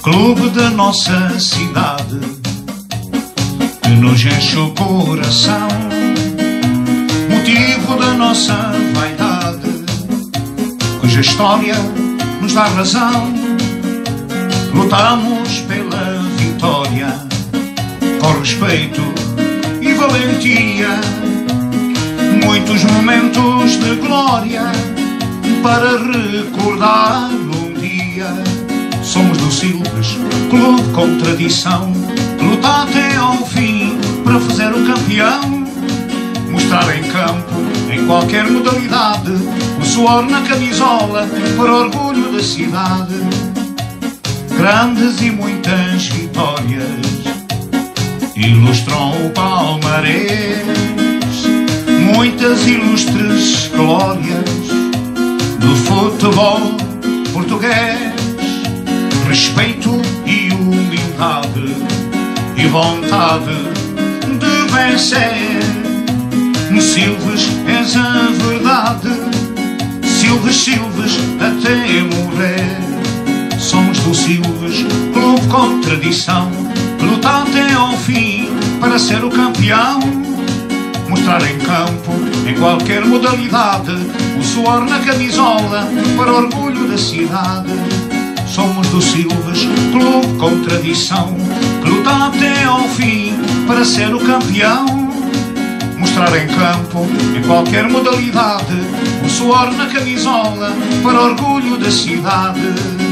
clube da nossa cidade, que nos enche o coração, motivo da nossa vaidade, cuja história nos dá razão. Lutamos pela vitória, com respeito e valentia, muitos momentos de glória para recordar um dia. Somos do Silves, clube com tradição, que luta até ao fim para fazer o campeão. Mostrar em campo, em qualquer modalidade, o suor na camisola para orgulho da cidade. Grandes e muitas vitórias ilustram o palmarés, muitas ilustres glórias do futebol português. Respeito e humildade e vontade de vencer. No Silves és a verdade, Silves até morrer. Somos do Silves, clube com tradição, que luta até ao fim para ser o campeão. Mostrar em campo, em qualquer modalidade, o suor na camisola para orgulho da cidade. Somos do Silves, clube com tradição, que luta até ao fim para ser o campeão. Mostrar em campo, em qualquer modalidade, o suor na camisola para orgulho da cidade.